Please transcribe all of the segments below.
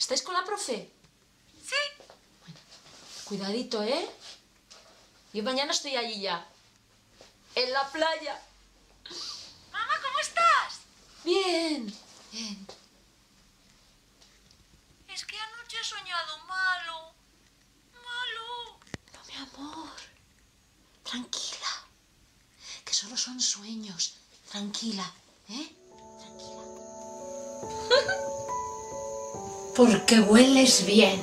¿Estáis con la profe? Sí. Bueno, cuidadito, ¿eh? Yo mañana estoy allí ya. En la playa. Mamá, ¿cómo estás? Bien, bien. Es que anoche he soñado malo. Malo. No, mi amor. Tranquila. Que solo son sueños. Tranquila, ¿eh? Tranquila. Porque hueles bien.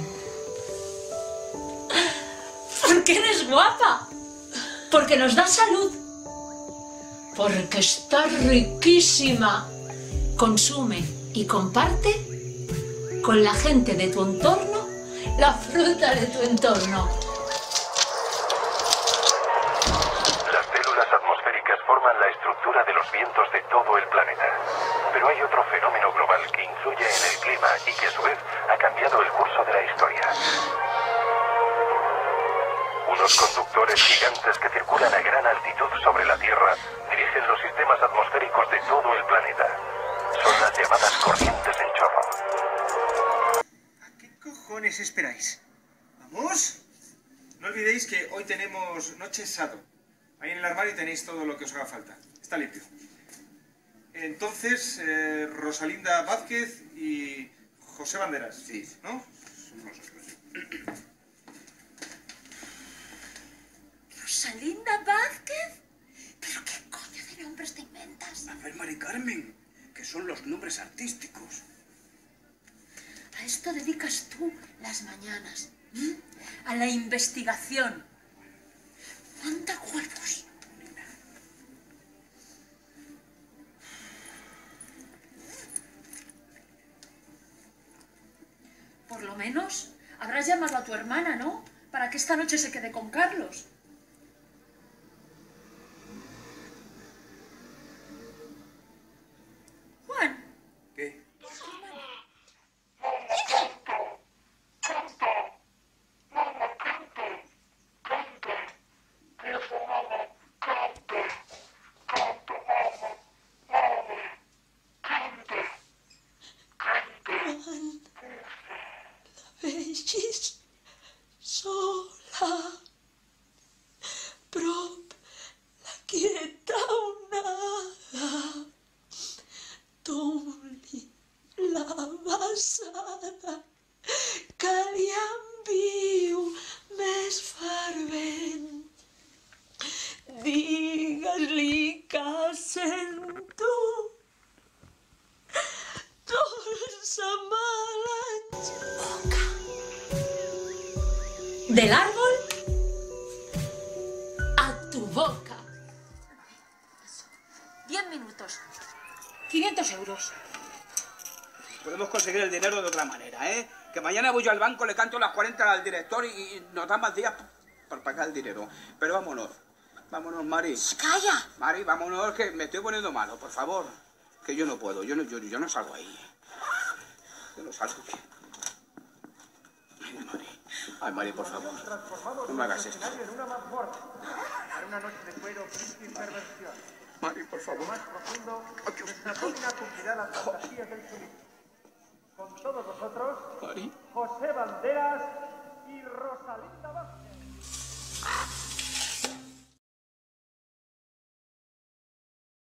Porque eres guapa. Porque nos da salud. Porque estás riquísima. Consume y comparte con la gente de tu entorno la fruta de tu entorno. Las células atmosféricas forman la estructura de los vientos de todo el planeta. Pero hay otro fenómeno global que influye en el clima y que a su vez ha cambiado el curso de la historia. Unos conductores gigantes que circulan a gran altitud sobre la Tierra dirigen los sistemas atmosféricos de todo el planeta. Son las llamadas corrientes en chorro. ¿A qué cojones esperáis? ¿Vamos? No olvidéis que hoy tenemos noche sado. Ahí en el armario tenéis todo lo que os haga falta. Está limpio. Entonces, Rosalinda Vázquez y José Banderas. Sí. ¿No? Son nosotros. ¿Rosalinda Vázquez? ¿Pero qué coño de nombres te inventas? A ver, Mari Carmen, que son los nombres artísticos. A esto dedicas tú las mañanas. A la investigación. ¡Manda huevos! Por lo menos habrás llamado a tu hermana, ¿no? Para que esta noche se quede con Carlos. Juan. ¿Qué? Vegis sola, prop la quieta onada, t'ompli la vessada, que li envio més fervent. Digues-li que sento dolça melangia. Del árbol a tu boca. 10 minutos. 500 euros. Podemos conseguir el dinero de otra manera, ¿eh? Que mañana voy yo al banco, le canto las 40 al director y nos dan más días para pagar el dinero. Pero vámonos. Vámonos, Mari. ¡Calla! Mari, vámonos, que me estoy poniendo malo, por favor. Que yo no puedo, yo no salgo ahí. Yo no salgo. Ay, Mari. Ay, Mari, por favor. No me hagas esto. Para una noche de cuero, crisis y perversión. Mari, por favor. Más profundo, nuestra página cumplirá las fantasías del turismo. Con todos vosotros, Mari. José Banderas y Rosalinda Vázquez.